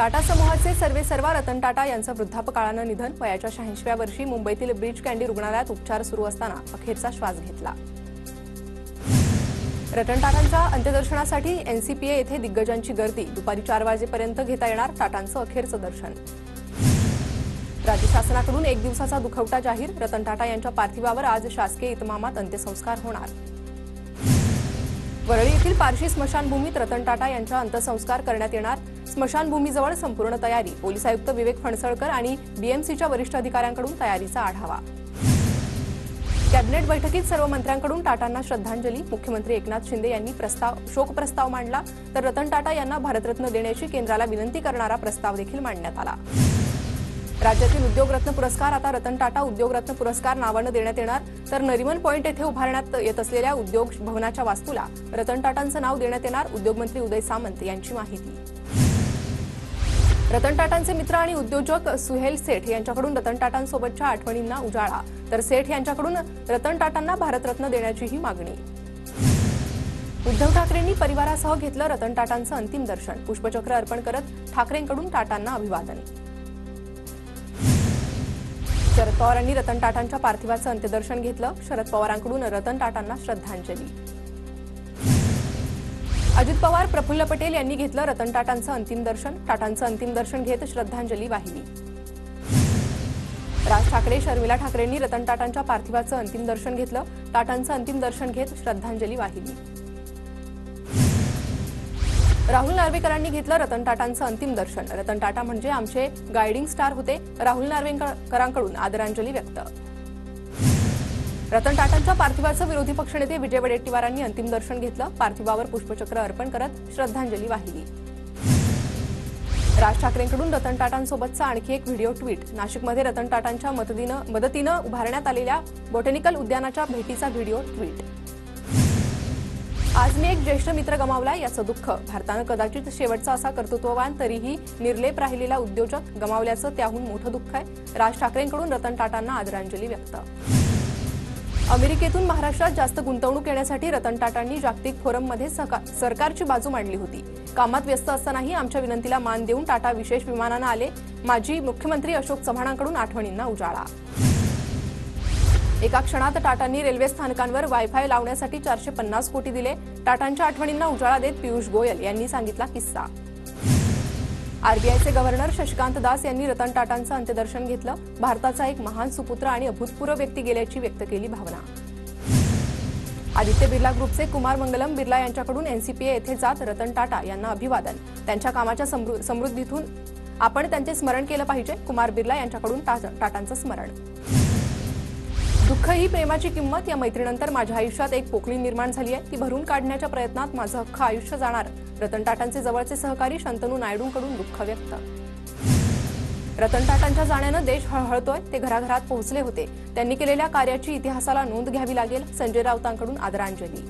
टाटा समूहाचे सर्वेसर्वा रतन टाटा यांचं वृद्धापकाळानं निधन. वयाच्या 86व्या वर्षी मुंबईतील ब्रीच कँडी रुग्णालयात उपचार सुरू असताना अखेरचा श्वास घेतला. रतन टाटांच्या अंत्यदर्शनासाठी एनसीपीए येथे दिग्गजांची गर्दी. दुपारी 4 वाजेपर्यंत घेता येणार टाटांचं अखेरचं दर्शन. राज्य शासनाकडून 1 दिवसाचा दुखवटा जाहीर. रतन टाटा यांच्या पार्थिवावर आज शासकीय इतमामात अंत्यसंस्कार होणार. वरळी येथील पारशी स्मशानभूमीत रतन टाटा यांच्या अंत्यसंस्कार करण्यात येणार. स्मशानभूमीजवळ संपूर्ण तयारी. पोलीस आयुक्त विवेक फणसळकर आणि बीएमसीच्या वरिष्ठ अधिकाऱ्यांकडून तयारीचा आढावा. कॅबिनेट बैठकीत सर्व मंत्र्यांकडून टाटांना श्रद्धांजली. मुख्यमंत्री एकनाथ शिंदे यांनी शोक प्रस्ताव मांडला, तर रतन टाटा यांना भारतरत्न देण्याची केंद्राला विनंती करणारा प्रस्ताव देखील मांडण्यात आला. राज्यातील उद्योगरत्न पुरस्कार आता रतन टाटा उद्योगरत्न पुरस्कार नावानं देण्यात येणार. तर नरिमन पॉइंट येथे उभारण्यात येत असलेल्या उद्योग भवनाच्या वास्तूला रतन टाटांचं नाव देण्यात येणार. उद्योगमंत्री उदय सामंत यांची माहिती. रतन टाटांचे मित्र आणि उद्योजक सुहेल सेठ यांच्याकडून रतन टाटांसोबतच्या आठवणींना उजाळा. तर सेठ यांच्याकडून रतन टाटांना भारतरत्न देण्याचीही मागणी. उद्धव ठाकरेंनी परिवारासह घेतलं रतन टाटांचं अंतिम दर्शन. पुष्पचक्र अर्पण करत ठाकरेंकडून टाटांना अभिवादन. शरद पवारांनी रतन टाटांच्या पार्थिवाचं अंत्यदर्शन घेतलं. शरद पवारांकडून रतन टाटांना श्रद्धांजली. अजित पवार, प्रफुल्ल पटेल यांनी घेतलं रतन टाटांचं अंतिम दर्शन. टाटांचं अंतिम दर्शन घेत श्रद्धांजली वाहिली. राज ठाकरे, शर्मिला ठाकरेंनी रतन टाटांच्या पार्थिवाचं अंतिम दर्शन घेतलं. टाटांचं अंतिम दर्शन घेत श्रद्धांजली वाहिली. राहुल नार्वेकरांनी घेतलं रतन टाटांचं अंतिम दर्शन. रतन टाटा म्हणजे आमचे गायडिंग स्टार होते. राहुल नार्वेकरांकडून आदरांजली व्यक्त. रतन टाटांच्या पार्थिवाचं विरोधी पक्षनेते विजय वडेट्टीवारांनी अंतिम दर्शन घेतलं. पार्थिवावर पुष्पचक्र अर्पण करत श्रद्धांजली वाहिली. राज ठाकरेंकडून रतन टाटांसोबतचा आणखी एक व्हिडिओ ट्विट. नाशिकमध्ये रतन टाटांच्या मदतीनं उभारण्यात आलेल्या बॉटॅनिकल उद्यानाच्या भेटीचा व्हिडिओ ट्विट. आज मी एक ज्येष्ठ मित्र गमावला, याचं दुःख. भारतानं कदाचित शेवटचा असा कर्तृत्ववान तरीही निर्लेप राहिलेला उद्योजक गमावल्याचं त्याहून मोठं दुःख आहे. राज ठाकरेंकडून रतन टाटांना आदरांजली व्यक्त. अमेरिकेतून महाराष्ट्रात जास्त गुंतवणूक येण्यासाठी रतन टाटांनी जागतिक फोरममध्ये सरकारची बाजू मांडली होती. कामात व्यस्त असतानाही आमच्या विनंतीला मान देऊन टाटा विशेष विमानानं आले. माजी मुख्यमंत्री अशोक चव्हाणांकडून आठवणींना उजाळा. एका क्षणात टाटांनी रेल्वे स्थानकांवर वायफाय लावण्यासाठी 450 कोटी दिले. टाटांच्या आठवणींना उजाळा देत पियुष गोयल यांनी सांगितला किस्सा. आरबीआयचे गव्हर्नर शशिकांत दास यांनी रतन टाटांचं अंत्यदर्शन घेतलं. भारताचा एक महान सुपुत्र आणि अभूतपूर्व व्यक्ती गेल्याची व्यक्त केली भावना. आदित्य बिर्ला ग्रुपचे कुमार मंगलम बिर्ला यांच्याकडून एनसीपीए येथे जात रतन टाटा यांना अभिवादन. त्यांच्या कामाच्या समृद्धीतून आपण त्यांचे स्मरण केलं पाहिजे. कुमार बिर्ला यांच्याकडून टाटांचं स्मरण. दुःख ही प्रेमाची किंमत. या मैत्रीनंतर माझ्या आयुष्यात एक पोकळी निर्माण झाली आहे. ती भरून काढण्याच्या प्रयत्नात माझं अख्खं आयुष्य जाणार. रतन टाटांचे जवळचे सहकारी शंतनू नायडूंकडून दुःख व्यक्त. रतन टाटांच्या जाण्यानं देश हळहळतोय. ते घराघरात पोहोचले होते. त्यांनी केलेल्या कार्याची इतिहासाला नोंद घ्यावी लागेल. संजय राऊतांकडून आदरांजली.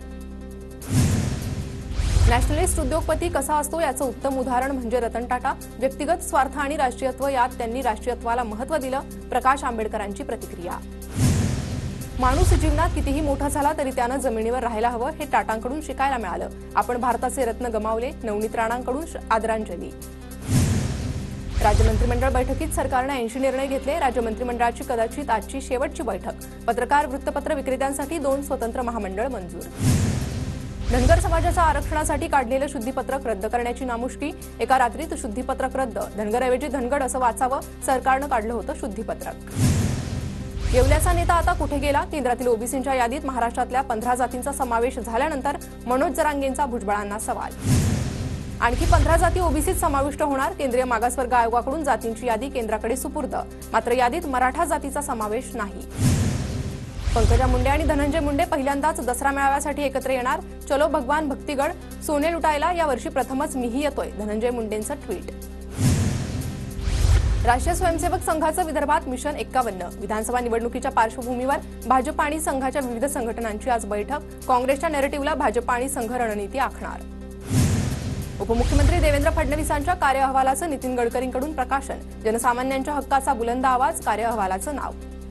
नॅशनलिस्ट उद्योगपती कसा असतो याचं उत्तम उदाहरण म्हणजे रतन टाटा. व्यक्तिगत स्वार्थ आणि राष्ट्रीयत्व यात त्यांनी राष्ट्रीयत्वाला महत्त्व दिलं. प्रकाश आंबेडकरांची प्रतिक्रिया. माणूस जीवनात कितीही मोठा झाला तरी त्यानं जमिनीवर राहायला हवं, हे टाटांकडून शिकायला मिळालं. आपण भारताचे रत्न गमावले. नवनीत राणांकडून आदरांजली. राज्य मंत्रिमंडळ बैठकीत सरकारनं 80 निर्णय घेतले. राज्य मंत्रिमंडळाची कदाचित आजची शेवटची बैठक. पत्रकार वृत्तपत्र विक्रेत्यांसाठी 2 स्वतंत्र महामंडळ मंजूर. धनगर समाजाच्या आरक्षणासाठी काढलेलं शुद्धीपत्रक रद्द करण्याची नामुष्की. एका रात्रीत शुद्धीपत्रक रद्द. धनगरऐवजी धनगड असं वाचावं. सरकारनं काढलं होतं शुद्धीपत्रक. येवल्याचा नेता आता कुठे गेला? केंद्रातील ओबीसींच्या यादीत महाराष्ट्रातल्या 15 जातींचा समावेश झाल्यानंतर मनोज जरांगेंचा भुजबळांना सवाल. आणखी 15 जाती ओबीसीत समाविष्ट होणार. केंद्रीय मागासवर्ग आयोगाकडून जातींची यादी केंद्राकडे सुपूर्द. मात्र यादीत मराठा जातीचा समावेश नाही. पंकजा मुंडे आणि धनंजय मुंडे पहिल्यांदाच दसरा मेळाव्यासाठी एकत्र येणार. चलो भगवान भक्तिगड. सोने लुटायला यावर्षी प्रथमच मीही येतोय. धनंजय मुंडेंचं ट्विट. राष्ट्रीय स्वयंसेवक संघाचं विदर्भात मिशन 51. विधानसभा निवडणुकीच्या पार्श्वभूमीवर भाजप आणि संघाच्या विविध संघटनांची आज बैठक. काँग्रेसच्या नॅरेटिव्हला भाजप आणि संघ रणनीती आखणार. उपमुख्यमंत्री देवेंद्र फडणवीसांच्या कार्य अहवालाचं नितीन गडकरींकडून प्रकाशन. जनसामान्यांच्या हक्काचा बुलंद आवाज. कार्य अहवालाचं नाव.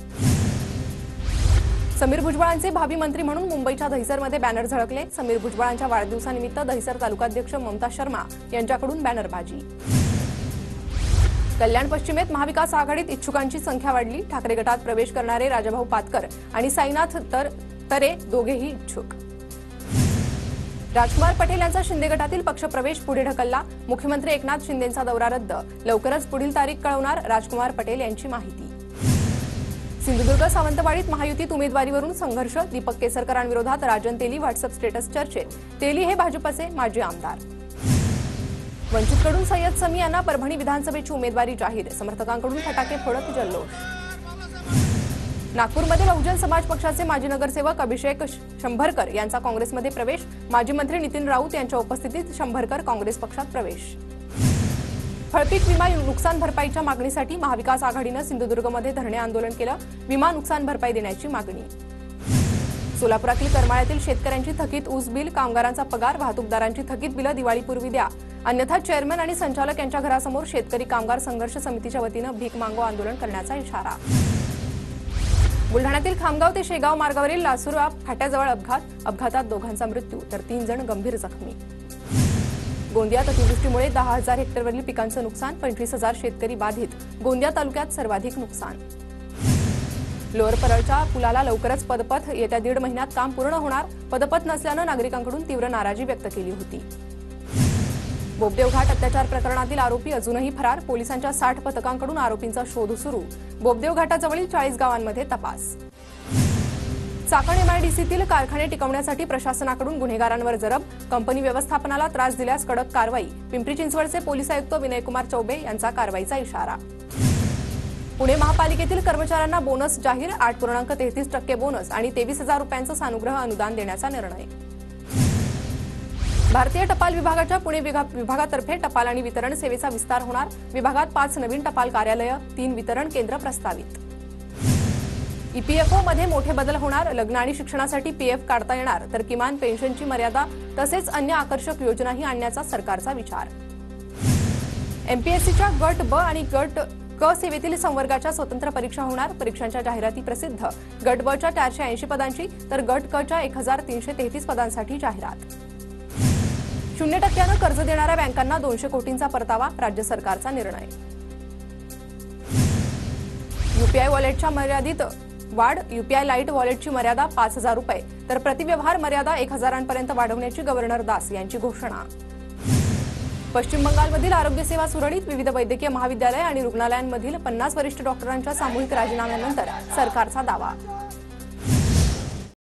समीर भुजबळांचे भावी मंत्री म्हणून मुंबईच्या दहिसरमध्ये बॅनर झळकले. समीर भुजबळांच्या वाढदिवसानिमित्त दहिसर तालुकाध्यक्ष ममता शर्मा यांच्याकडून बॅनरबाजी. कल्याण पश्चिमेत महाविकास आघाडीत इच्छुकांची संख्या वाढली। ठाकरे गटात प्रवेश करणारे राजाभाऊ पातकर आणि साईनाथ तरे दोघेही इच्छुक। राजकुमार पटेल यांचा शिंदे गटातील पक्षप्रवेश पुढे ढकलला। मुख्यमंत्री एकनाथ शिंदेंचा दौरा रद्द। लवकरच पुढील तारीख कळवणार राजकुमार पटेल यांची माहिती। सिंधुदुर्ग सावंतवाडीत महायुतीत उमेदवारीवरून संघर्ष। दीपक केसरकरांविरोधात राजन तेली व्हॉट्सअप स्टेटस चर्चेत। तेली हे भाजपचे माजी आमदार। वंचितकडून सय्यद समी यांना परभणी विधानसभेची उमेदवारी जाहीर। समर्थकांकडून फटाके फोडत जल्लोष। नागपूरमध्ये बहुजन समाज पक्षाचे माजी नगरसेवक अभिषेक शंभरकर यांचा काँग्रेसमध्ये प्रवेश। माजी मंत्री नितीन राऊत यांच्या उपस्थितीत शंभरकर काँग्रेस पक्षात प्रवेश। फळपीक विमा नुकसान भरपाईच्या मागणीसाठी महाविकास आघाडीनं सिंधुदुर्गमध्ये धरणे आंदोलन केलं। विमा नुकसान भरपाई देण्याची मागणी। सोलापुरातील करमाळ्यातील शेतकऱ्यांची थकीत ऊस बिल, कामगारांचा पगार, वाहतूकदारांची थकीत बिलं दिवाळीपूर्वी द्या, अन्यथा चेअरमन आणि संचालक यांच्या घरासमोर शेतकरी कामगार संघर्ष समितीच्या वतीनं भीक मागो आंदोलन करण्याचा इशारा। बुलढाण्यातील खामगाव ते शेगाव मार्गावरील लासुरा फाट्याजवळ अपघातात दोघांचा मृत्यू तर 3 जण गंभीर जखमी। गोंदियात अतिवृष्टीमुळे 10,000 हेक्टरवरील पिकांचं नुकसान, 25,000 शेतकरी बाधित। गोंदिया तालुक्यात सर्वाधिक नुकसान। लोअर परळच्या पुलाला लवकरच पदपथ, येत्या 1.5 महिन्यात काम पूर्ण होणार। पदपथ नसल्यानं नागरिकांकडून तीव्र नाराजी व्यक्त केली होती। बोबदेव घाट अत्याचार प्रकरणातील आरोपी अजूनही फरार। पोलिसांच्या 60 पथकांकडून आरोपींचा शोध सुरू। बोबदेव घाटाजवळील 40 गावांमध्ये तपास। चाकण एमआयडीसीतील कारखाने टिकवण्यासाठी प्रशासनाकडून गुन्हेगारांवर जरब। कंपनी व्यवस्थापनाला त्रास दिल्यास कडक कारवाई। पिंपरी चिंचवडचे पोलीस आयुक्त विनयकुमार चौबे यांचा कारवाईचा इशारा। पुणे महापालिकेतील कर्मचाऱ्यांना बोनस जाहीर। 8.33% बोनस आणि 23,000 रुपयांचं सानुग्रह अनुदान देण्याचा निर्णय। भारतीय टपाल विभागाच्या पुणे विभागातर्फे टपाल आणि वितरण सेवेचा विस्तार होणार। विभागात 5 नवीन टपाल कार्यालयं, 3 वितरण केंद्र प्रस्तावित। ईपीएफओमध्ये मोठे बदल होणार। लग्न आणि शिक्षणासाठी पीएफ काढता येणार, तर किमान पेन्शनची मर्यादा तसेच अन्य आकर्षक योजनाही आणण्याचा सरकारचा विचार। एमपीएससीच्या गट ब आणि गट क सेवेतील संवर्गाच्या स्वतंत्र परीक्षा होणार। परीक्षांच्या जाहिराती प्रसिद्ध। गट ब च्या 480 पदांची तर गट क च्या 1,333 पदांसाठी जाहिरात। 0% कर्ज देणाऱ्या बँकांना 200 कोटींचा परतावा, राज्य सरकारचा निर्णय। यूपीआय वॉलेटच्या मर्यादित वाढ। यूपीआय लाईट वॉलेटची मर्यादा 5,000 रुपये तर प्रतिव्यवहार मर्यादा 1,000 वाढवण्याची गव्हर्नर दास यांची घोषणा। पश्चिम बंगालमधील आरोग्यसेवा सुरळीत। विविध वैद्यकीय महाविद्यालय आणि रुग्णालयांमधील 50 वरिष्ठ डॉक्टरांच्या सामूहिक राजीनाम्यानंतर सरकारचा दावा।